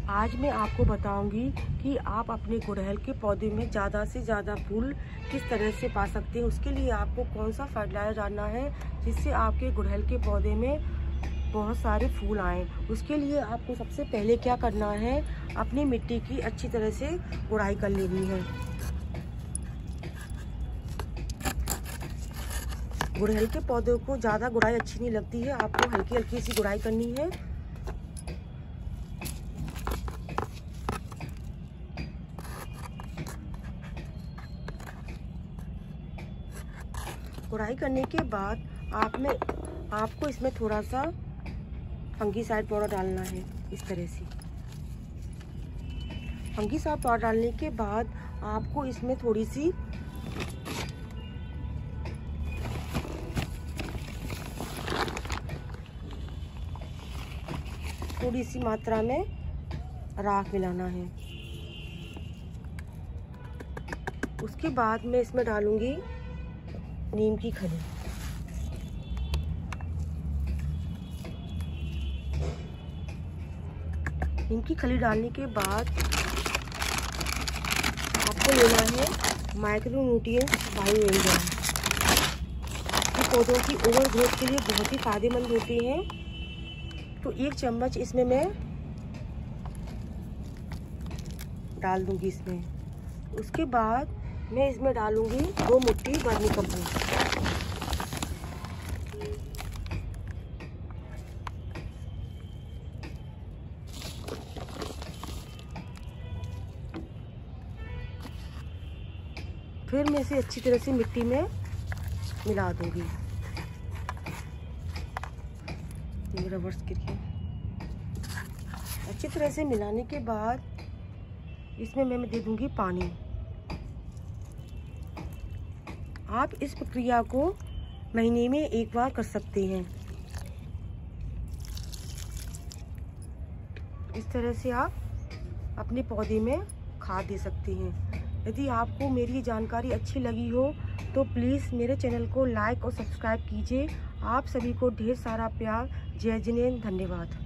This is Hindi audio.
आज मैं आपको बताऊंगी कि आप अपने गुड़हल के पौधे में ज़्यादा से ज़्यादा फूल किस तरह से पा सकते हैं। उसके लिए आपको कौन सा फर्टिलाइजर डालना है जिससे आपके गुड़हल के पौधे में बहुत सारे फूल आएँ। उसके लिए आपको सबसे पहले क्या करना है, अपनी मिट्टी की अच्छी तरह से गुड़ाई कर लेनी है। गुड़हल के पौधों को ज़्यादा गुड़ाई अच्छी नहीं लगती है, आपको हल्की हल्की सी गुड़ाई करनी है। गुड़ाई करने के बाद आपको इसमें थोड़ा सा फंगीसाइड पाउडर डालना है। इस तरह से फंगीसाइड पाउडर डालने के बाद आपको इसमें थोड़ी सी मात्रा में राख मिलाना है। उसके बाद मैं इसमें डालूंगी नीम की खली। नीम की खली डालने के बाद आपको लेना है माइक्रो न्यूट्रिएंट्स बायो एंजाइम। ये पौधों की ओवर ग्रोथ के लिए बहुत ही फायदेमंद होते हैं। तो 1 चम्मच इसमें मैं डाल दूंगी इसमें। उसके बाद मैं इसमें डालूंगी 2 मुट्ठी वर्मी कंपोस्ट। फिर मैं इसे अच्छी तरह से मिट्टी में मिला दूंगी। रबर्स गिर गया। अच्छी तरह से मिलाने के बाद इसमें मैं दे दूंगी पानी। आप इस प्रक्रिया को महीने में 1 बार कर सकते हैं। इस तरह से आप अपने पौधे में खाद दे सकते हैं। यदि आपको मेरी जानकारी अच्छी लगी हो तो प्लीज़ मेरे चैनल को लाइक और सब्सक्राइब कीजिए। आप सभी को ढेर सारा प्यार। जय जिनेंद्र, धन्यवाद।